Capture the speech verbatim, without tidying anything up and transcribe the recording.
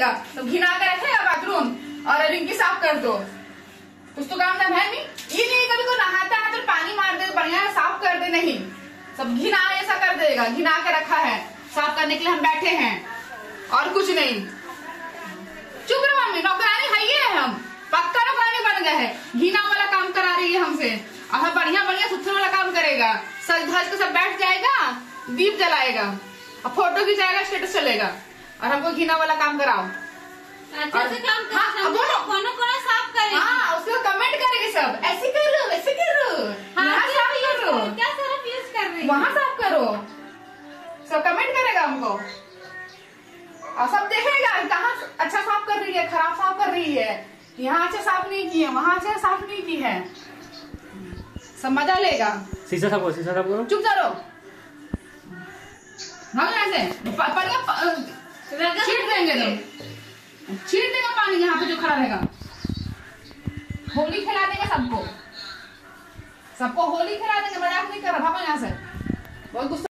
करेगा, तो घिना के रखेगा बाथरूम और रिंकी साफ कर दो। कुछ तो काम है नहीं। ये नहीं कभी को नहाता है तो पानी मार दे, बढ़िया साफ कर दे, नहीं सब घिना ऐसा कर देगा। घिना के रखा है, साफ करने के लिए हम बैठे हैं और कुछ नहीं। चुप रहो मम्मी, नौकरानी है ये है, हम पक्का नौकरानी बन गए हैं। घिना वाला काम करा रही है हमसे, अब बढ़िया बढ़िया सुथरा वाला काम करेगा। सज धज के सब बैठ जाएगा, दीप जलाएगा और फोटो खिंचाएगा, स्टेटस चलेगा, और हमको घिना वाला काम कराओ। अच्छा से काम कर, हाँ, दोनों कोनो कोनो साफ करेगी। हाँ, उसको कमेंट करेंगे सब, ऐसे करो वैसे करो, यहाँ साफ करो, क्या सरफ यूज कर रही है, वहाँ साफ करो, सब कमेंट करेगा हमको और सब देखेगा कहाँ अच्छा साफ कर रही है, खराब साफ कर रही है, यहाँ अच्छा साफ नहीं की है, वहाँ अच्छा साफ नहीं की है, सब मजा लेगा। शीशा साफ करो, शीशा साफ करो। चुप करो, हम ऐसे बढ़िया छीट देंगे, तो छीट देगा पानी यहाँ पे जो खड़ा रहेगा। होली खिला देंगे सबको, सबको होली खिला देंगे, मजाक नहीं कर रहा, भागो यहाँ से, बहुत गुस्सा।